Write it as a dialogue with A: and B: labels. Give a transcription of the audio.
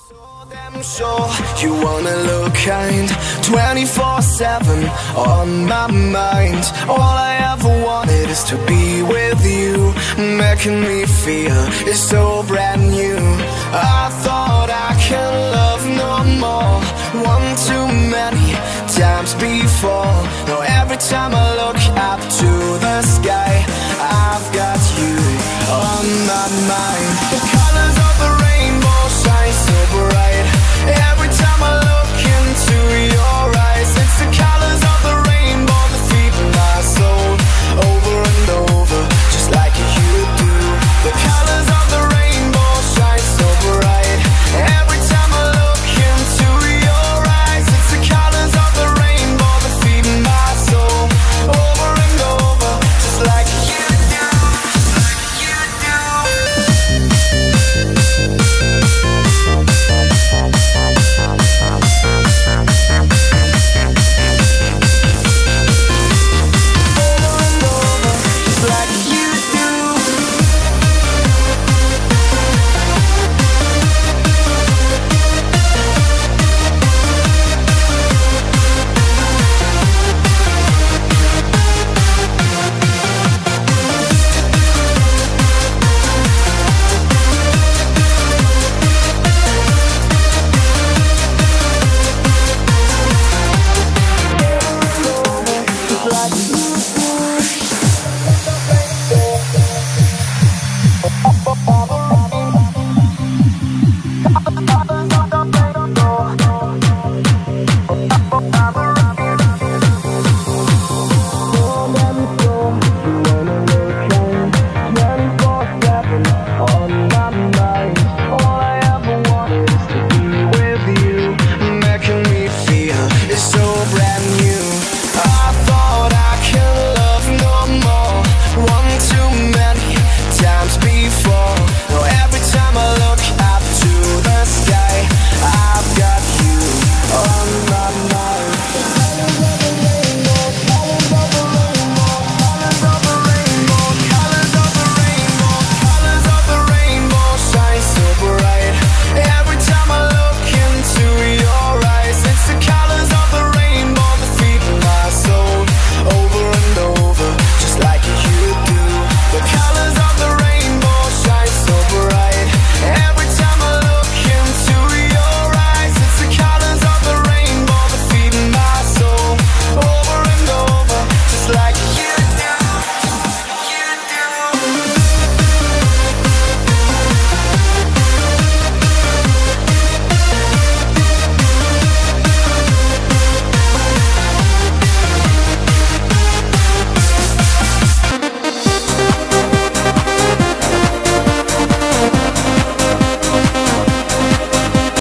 A: I'm sure you wanna look kind 24/7 on my mind. All I ever wanted is to be with you. Making me feel is so brand new. I thought I can love no more. One too many times before. Now every time I look